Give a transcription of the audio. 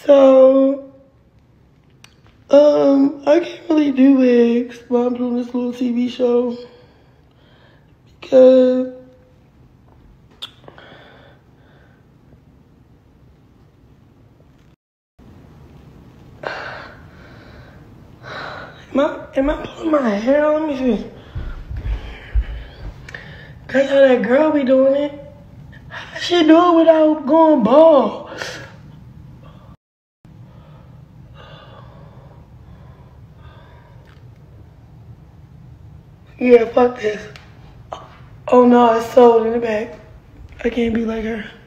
So, I can't really do wigs while I'm doing this little TV show because am I pulling my hair? Let me see. That's how that girl be doing it. How she do it without going bald? Yeah, fuck this. Oh no, it's sold in the back. I can't be like her.